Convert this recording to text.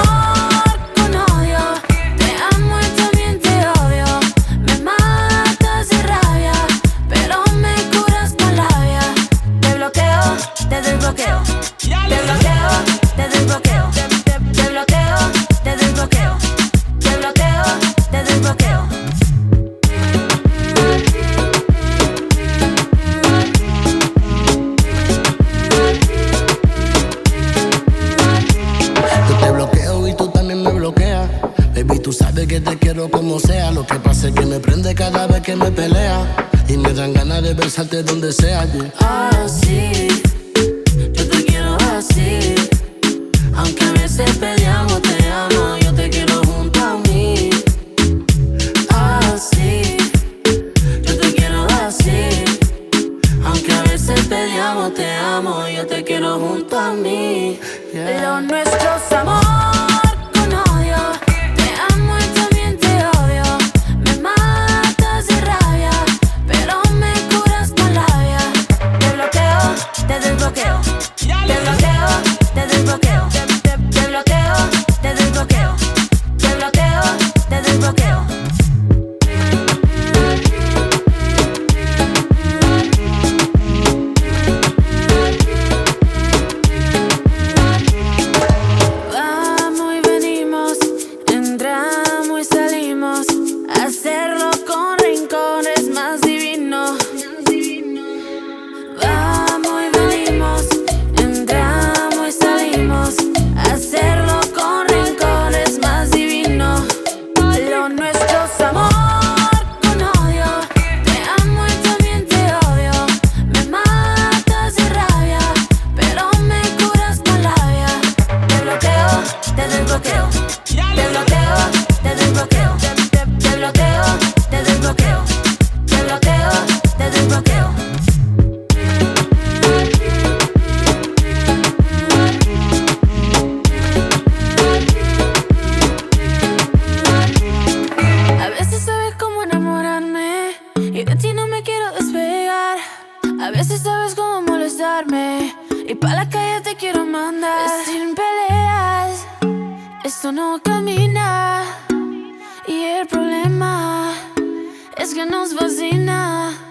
con odio. Te amo y también te odio. Me matas de rabia, pero me curas con labia. Te bloqueo, te desbloqueo. Te bloqueo, te desbloqueo. Te bloqueo, te desbloqueo. Te bloqueo, te desbloqueo. Baby, tú sabes que te quiero como sea. Lo que pasa es que me prende cada vez que me pelea y me dan ganas de besarte donde sea, yeah. Así, yo te quiero así. Aunque a veces peleamos, te amo. Yo te quiero junto a mí. Así, yo te quiero así. Aunque a veces peleamos, te amo. Yo te quiero junto a mí, yeah. Lo nuestro es amor. Te desbloqueo, te desbloqueo. Te bloqueo, te desbloqueo. Te bloqueo, te desbloqueo. Vamos y venimos, entramos y salimos. Hacerlo con rincón es más divino. Hacerlo con rencor es más divino. Lo nuestro es amor con odio. Te amo y también te odio. Me matas de rabia, pero me curas con labia. Te bloqueo, te desbloqueo. Te bloqueo, te desbloqueo. Te bloqueo, te desbloqueo. Te bloqueo, te desbloqueo. A veces sabes cómo molestarme y pa' la calle te quiero mandar. Sin peleas, esto no camina. Y el problema es que nos fascina.